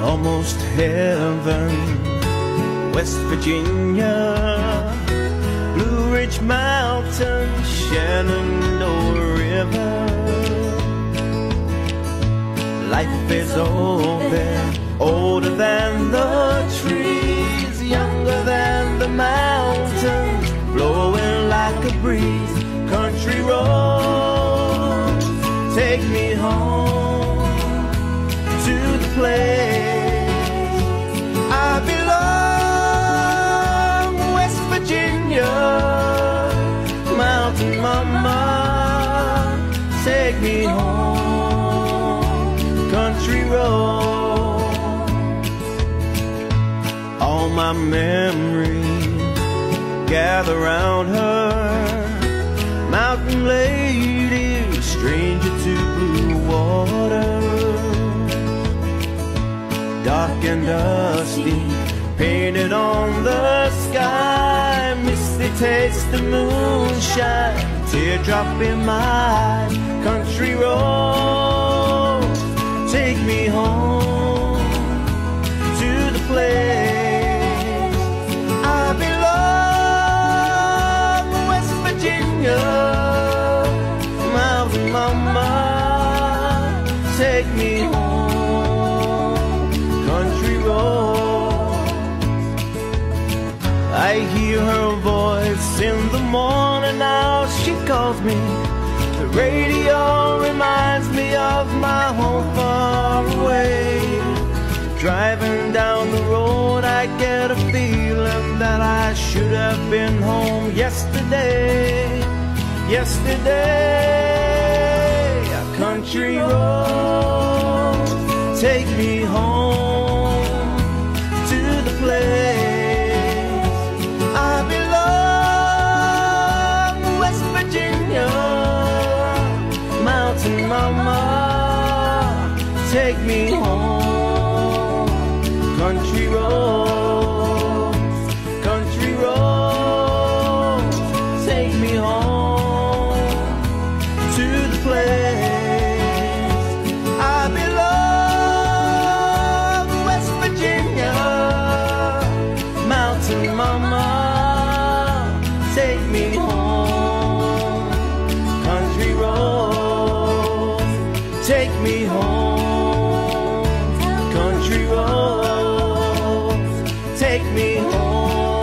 almost heaven. West Virginia, Blue Ridge Mountain, Shenandoah River. Life is old there, older than the trees, younger than the mountains, blowing like a breeze. Country roads, take me home to the place I belong. West Virginia, mountain mama, take me home. Country road, all my memories gather round her. Mountain lady, stranger to blue water. Dark and dusty, painted on the sky. Misty taste of moonshine, teardrop in my eye. Country road, take me home to the place I belong. West Virginia, mountain mama, take me home. Country road, I hear her voice in the morning now. She calls me. The radio reminds me of my home far away. Driving down the road, I get a feeling that I should have been home yesterday. Yesterday, a country road, take me home to the place I belong. West Virginia, mountain mama, take me home. Country roads, country roads, take me home to the place I belong. West Virginia, mountain mama, take me home. Country roads, take me home. Country roads, take me home.